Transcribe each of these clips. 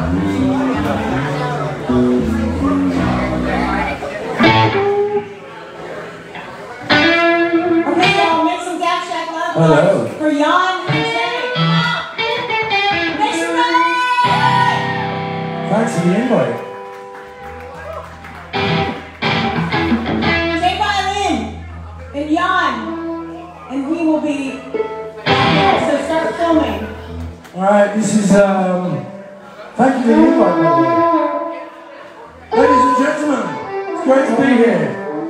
Hello. For Jan and Jenny. Make some noise! Thanks for the invite. Take violin and Jan, and we will be back here, so start filming. Alright, this is, thank you for the invite, by the way. Ladies and gentlemen, it's great to be here.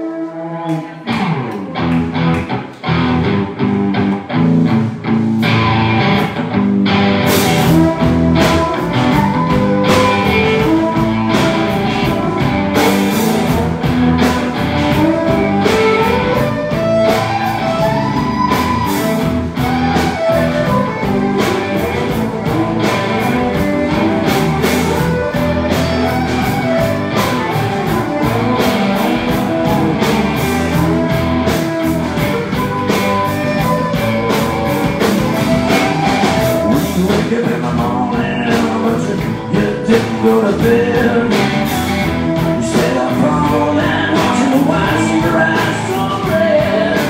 Go to bed. You stay up all night watching the white cigarettes on red.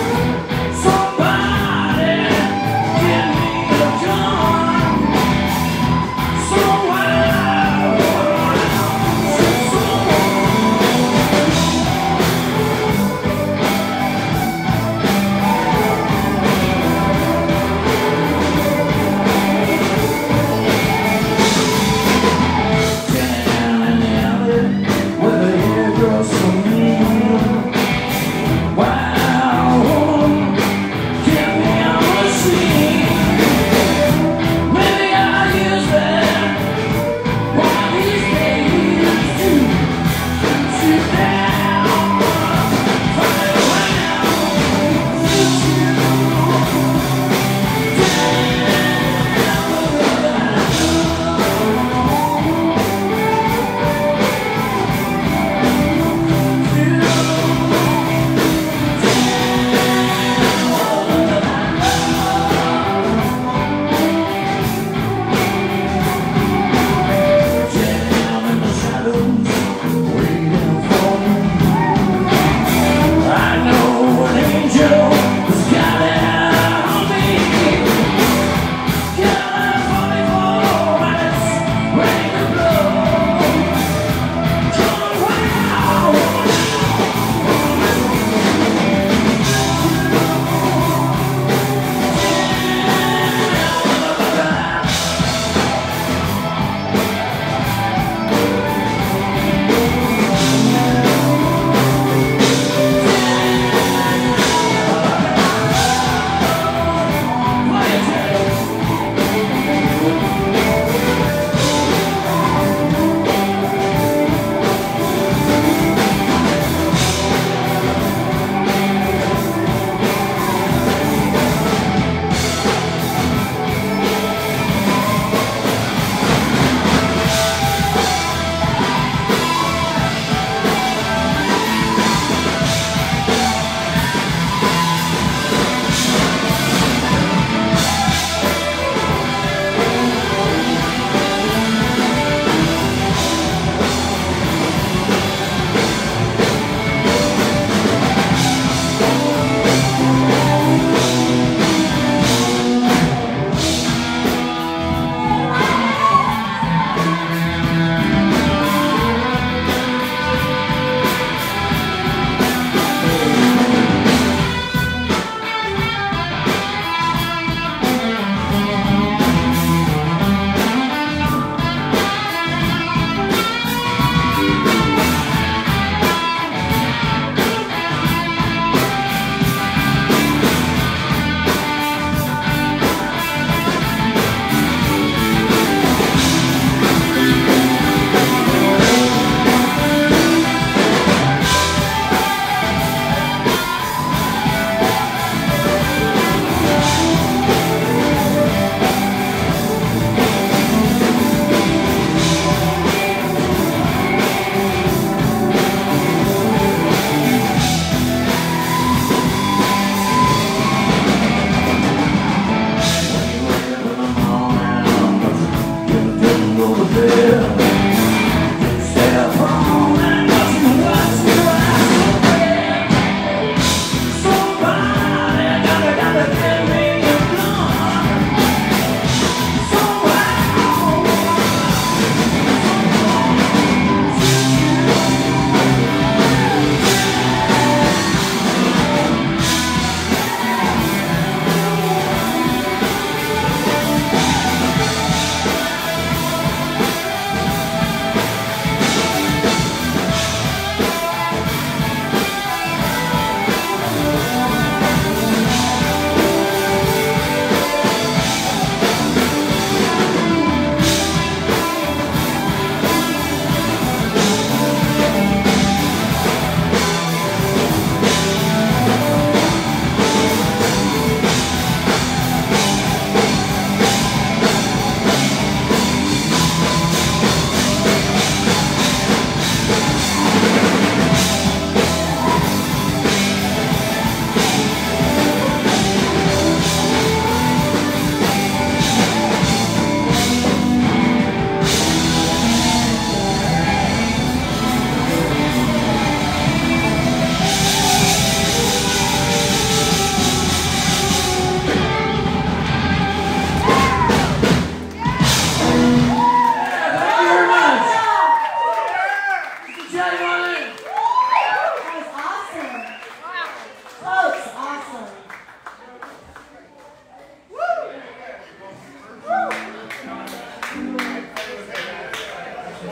Somebody give me a gun. So wild, so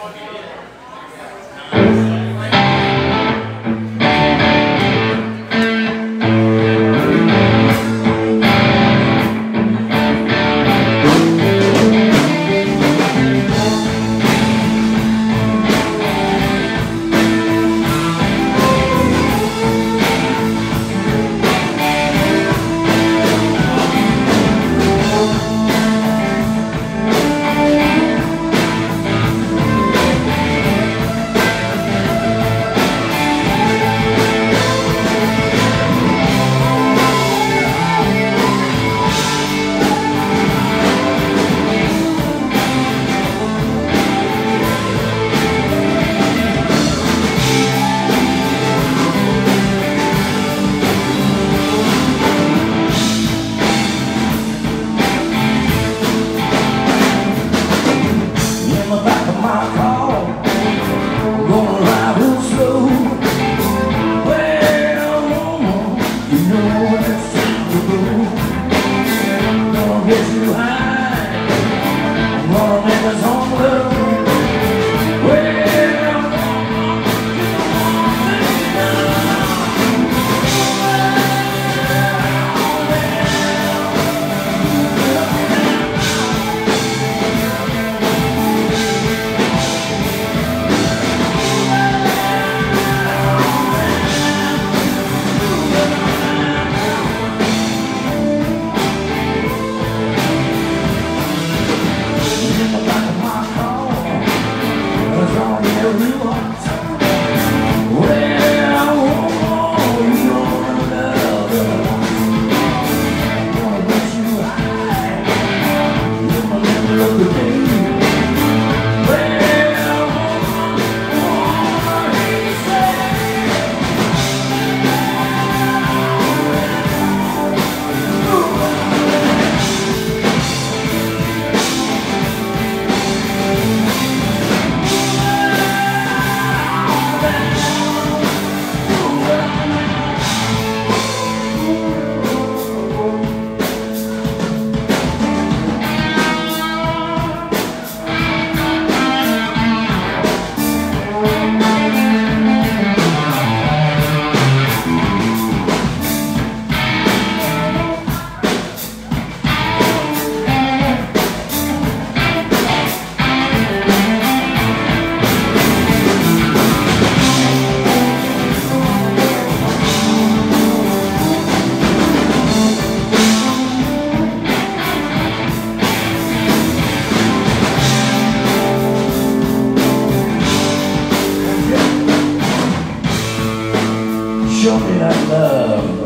Show me that love.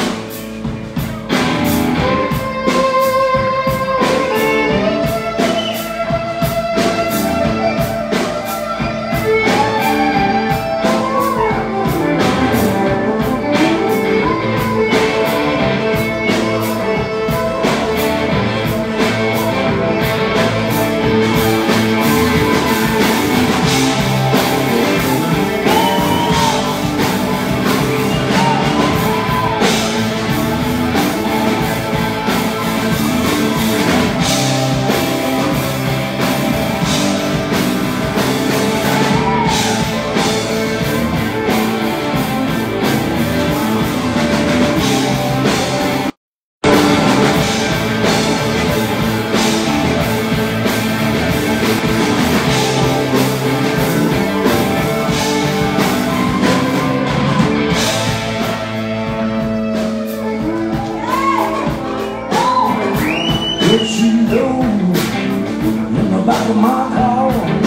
If you know in the back of my car,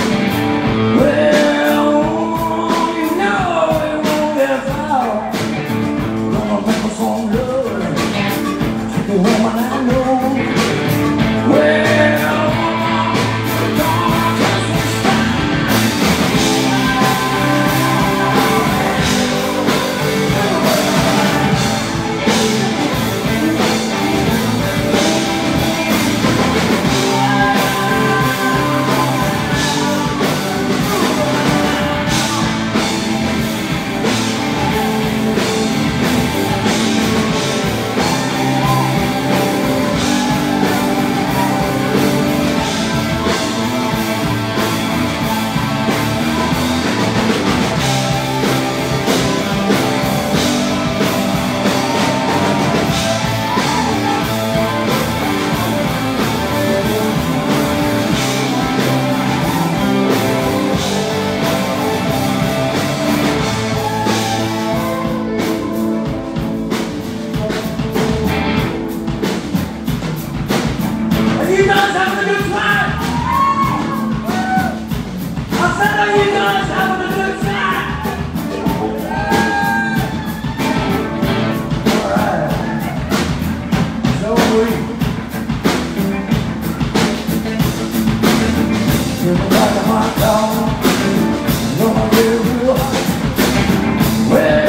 well, you know it won't get far. Gonna make a song love to the woman I know. Well, gonna kiss me you guys having a good time? I said, are you guys having a good time? Alright. So you're like a hot dog. Gonna get real hot. Well,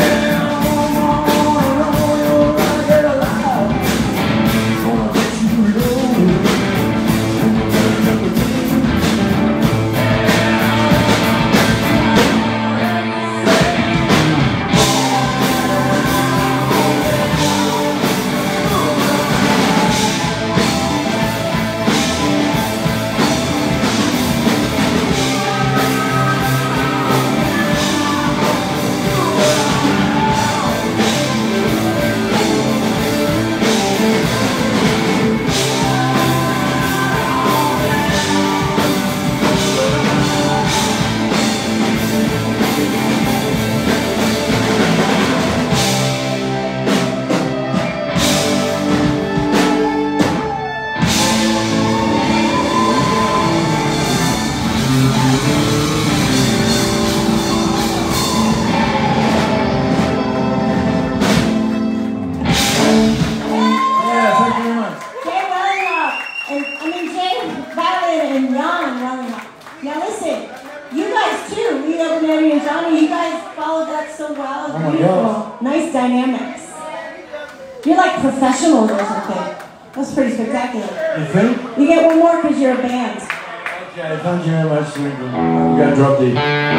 nice dynamics. You're like professionals or something. That's pretty spectacular. You think? You get one more because you're a band. Okay, thank you very much. I'm going to drop the...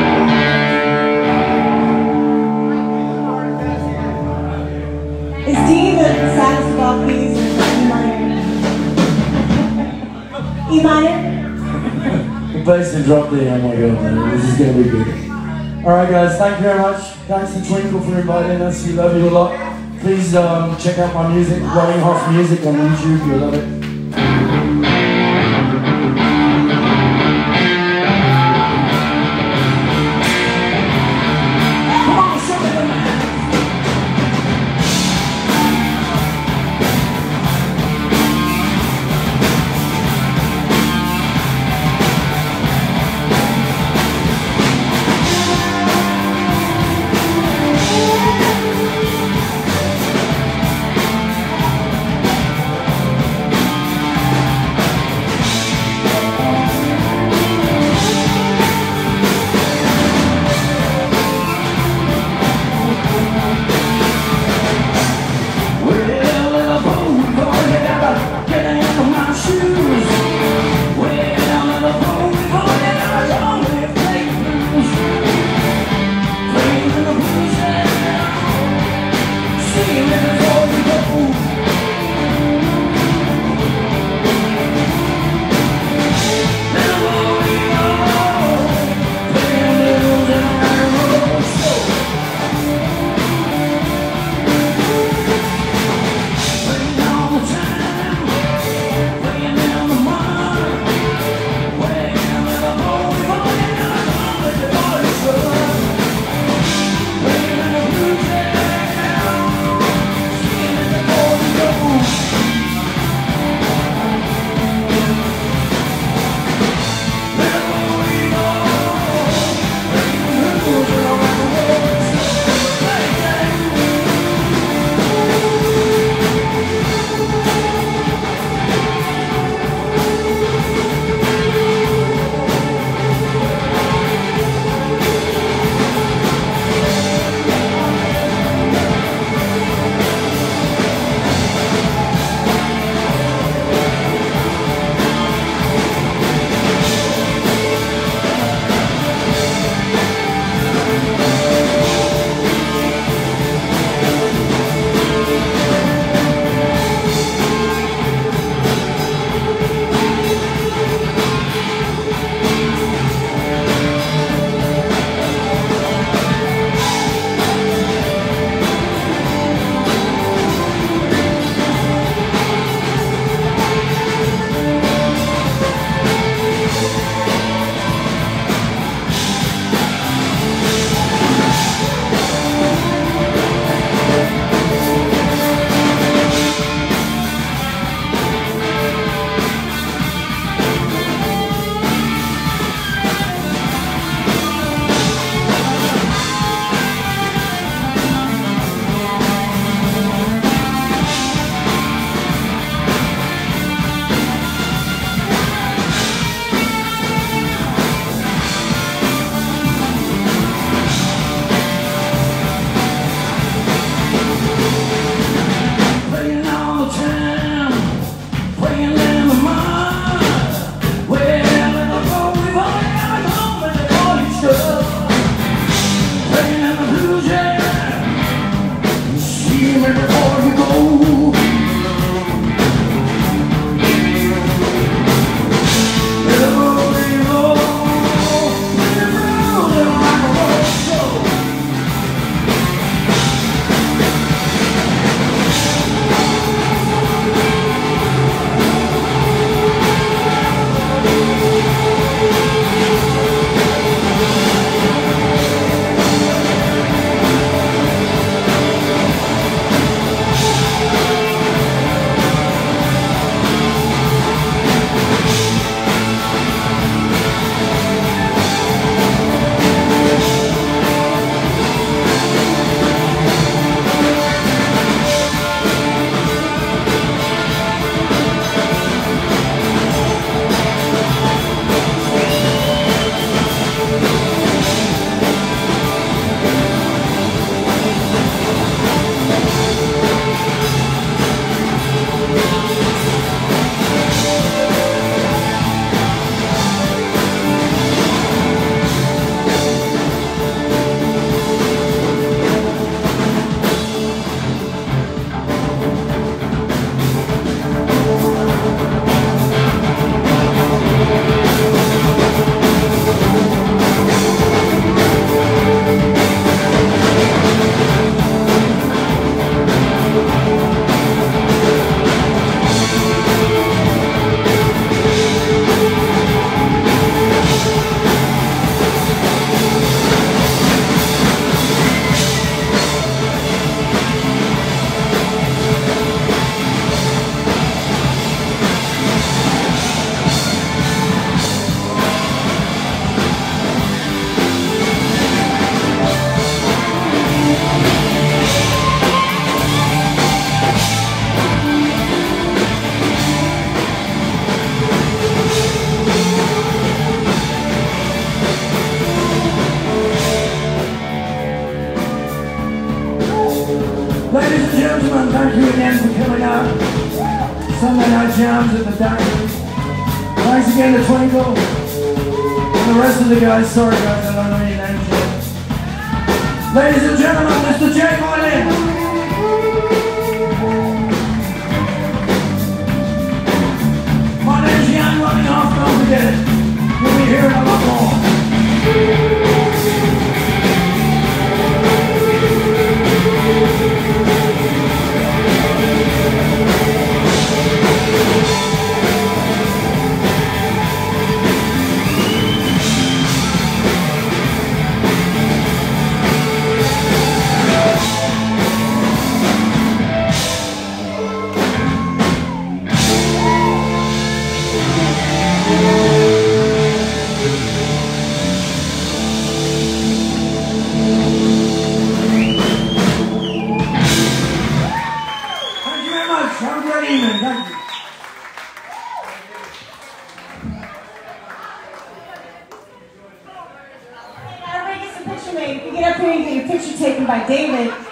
Is D the saddest of all keys or E minor? E minor? The bass and drop the... Oh my god, this is going to be good. Alright guys, thank you very much. Thanks to Twinkle for inviting us. We love you a lot. Please check out my music, Running Hoff Music on YouTube. You'll love it. thank you again for coming out. Sunday night jams at the Daiquiri. Thanks again to Twinkle. And the rest of the guys, sorry guys, I don't know your names yet. Ladies and gentlemen, Mr. Jay Moylan. My name's Jan Running Off, don't forget it. You'll be hearing a lot more. Have a great evening. Thank you. Everybody gets a picture made. You can get up here and get your picture taken by David.